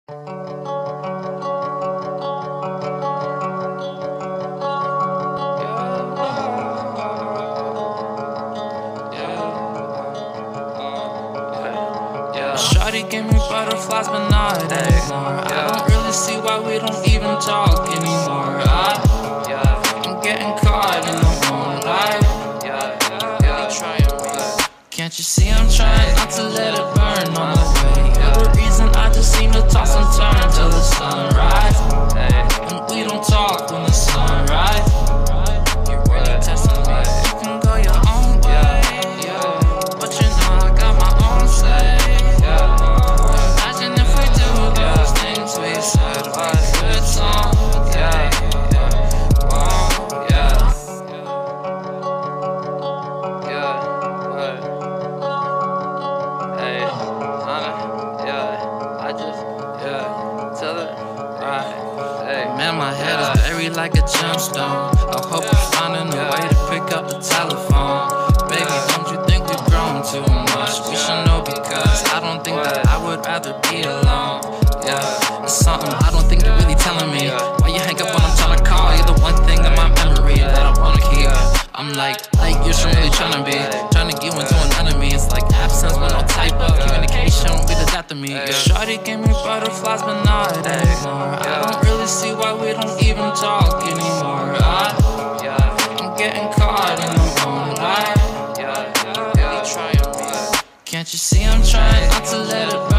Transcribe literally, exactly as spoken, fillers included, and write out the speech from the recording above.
Shawty gave me butterflies, but not anymore. I don't really see why we don't even talk anymore. I, I'm getting caught in the moonlight. Can't you see I'm trying not to let it burn on the way? You're the reason I just seem to toss and turn till the sunrise. And we don't talk when the sun rises. You're really testing me. You can go your own way, but you know I got my own say. Imagine if we do those things we said by good song. Yeah, yeah, oh, yeah, yeah, what? Hey, honey, yeah, I just, yeah, tell it, right, hey. Man, my head is buried like a gemstone. I hope you're finding a way to pick up the telephone. Baby, don't you think we've grown too much? We should know, because I don't think that I would rather be alone. Yeah, it's something I don't think you're really telling me. Why you hang up when I'm trying to call? You're the one thing in my memory that I wanna keep. I'm like, like you're really trying to be, trying to get you into an enemy. It's like absence with no type of communication will be the death of me. Yeah. Shawty gave me butterflies, but not anymore. I don't really see why we don't even talk anymore. I, I'm getting caught in the moonlight. Can't you see I'm trying not to let it burn?